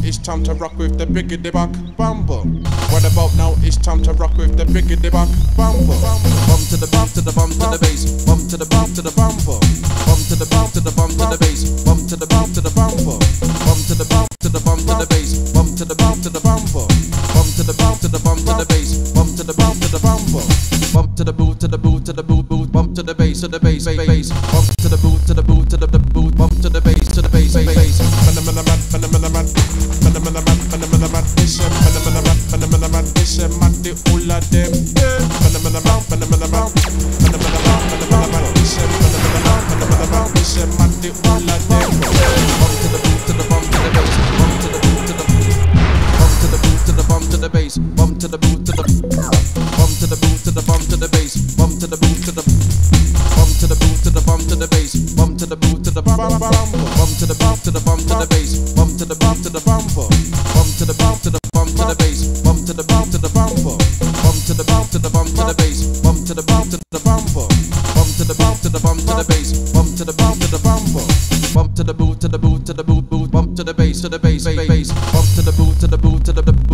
It's time to rock with the biggity buck bumper. What about now? It's time to rock with the biggity buck bumper. Bump to the bump to the bump to the bass. Bump to the bump to the bumper. Bump to the bump to the bump to the bass. Bump to the bump to the bumper. Bump to the bump to the bump to the bass. Bump to the bump to the bumper. Bump to the bump to the bump to the bass. Bump to the bump to the bumper. Bump to the boot to the boot to the boot boot. Bump to the bass to the bass bass. Bump to the boot to the boot to the boot. Bump to the bass to the bass bass. Phenomenon, phenomenon, phenomenon, phenomenon. It's a phenomenon, phenomenon. It's a mati ula dem. Phenomenon, phenomenon, phenomenon, phenomenon. It's a phenomenon, phenomenon. It's a mati ula dem. Bump to the boot to the bump to the bass. Bump to the boot to the bump to the boot to the bump to the bass. Bump to the boot to the bump to the boot to the bump to the bass. Bump to the boot to the bump to the boot to the bump to the bass. Bump to the boot to the bump to the bump to the bump to the bass. Bump to the bump to the bumper. Bump to the bump to the bump to the bass. Bump to the bump to the bumper. Bump to the bump to the bump to the bass. Bump to the bump to the bumper. Bump to the bump to the bump to the bass. Bump to the bump to the bumper. Bump to the boot to the boot to the boot boot. Bump to the bass to the bass bass. Bump to the boot to the boot to the